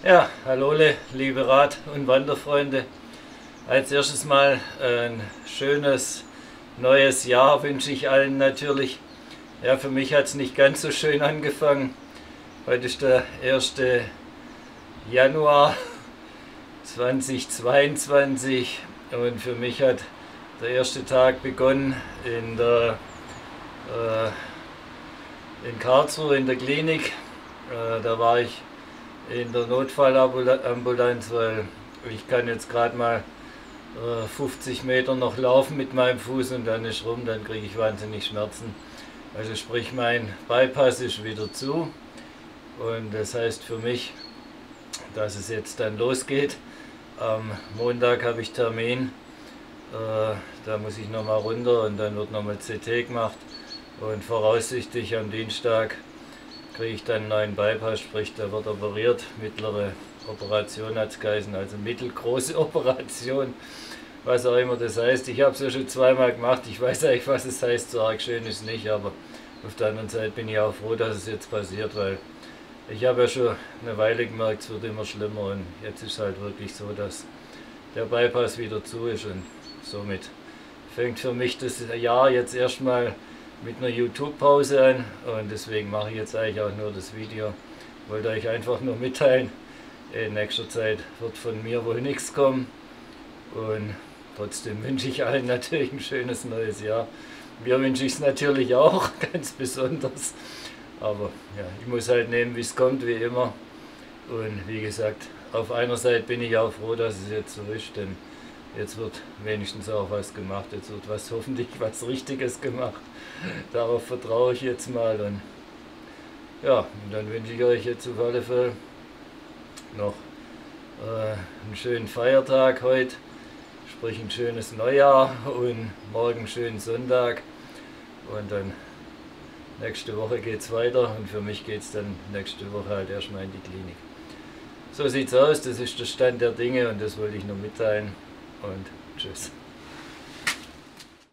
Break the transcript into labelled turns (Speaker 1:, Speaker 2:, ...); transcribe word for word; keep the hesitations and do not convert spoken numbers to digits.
Speaker 1: Ja, hallo liebe Rad- und Wanderfreunde. Als erstes mal ein schönes neues Jahr wünsche ich allen natürlich. Ja, für mich hat es nicht ganz so schön angefangen. Heute ist der erste Januar zweitausendzweiundzwanzig und für mich hat der erste Tag begonnen in der äh, in Karlsruhe in der Klinik. Äh, da war ich in der Notfallambulanz, weil ich kann jetzt gerade mal äh, fünfzig Meter noch laufen mit meinem Fuß und dann ist rum, dann kriege ich wahnsinnig Schmerzen. Also sprich, mein Bypass ist wieder zu und das heißt für mich, dass es jetzt dann losgeht. Am Montag habe ich Termin, äh, da muss ich nochmal runter und dann wird nochmal C T gemacht und voraussichtlich am Dienstag kriege ich dann einen neuen Bypass, sprich der wird operiert. Mittlere Operation hat es geheißen, also mittelgroße Operation, was auch immer das heißt. Ich habe es ja schon zweimal gemacht, ich weiß eigentlich, was es heißt, so arg schön ist es nicht, aber auf der anderen Seite bin ich auch froh, dass es jetzt passiert, weil ich habe ja schon eine Weile gemerkt, es wird immer schlimmer und jetzt ist es halt wirklich so, dass der Bypass wieder zu ist und somit fängt für mich das Jahr jetzt erstmal mit einer YouTube-Pause an und deswegen mache ich jetzt eigentlich auch nur das Video. Wollte euch einfach nur mitteilen, in nächster Zeit wird von mir wohl nichts kommen und trotzdem wünsche ich allen natürlich ein schönes neues Jahr. Mir wünsche ich es natürlich auch, ganz besonders, aber ja, ich muss halt nehmen, wie es kommt, wie immer. Und wie gesagt, auf einer Seite bin ich auch froh, dass es jetzt so ist, denn jetzt wird wenigstens auch was gemacht, jetzt wird was hoffentlich was Richtiges gemacht. Darauf vertraue ich jetzt mal und ja, und dann wünsche ich euch jetzt auf alle Fälle noch äh, einen schönen Feiertag heute, sprich ein schönes Neujahr und morgen einen schönen Sonntag und dann nächste Woche geht es weiter und für mich geht es dann nächste Woche halt erstmal in die Klinik. So sieht's aus, das ist der Stand der Dinge und das wollte ich nur mitteilen und tschüss.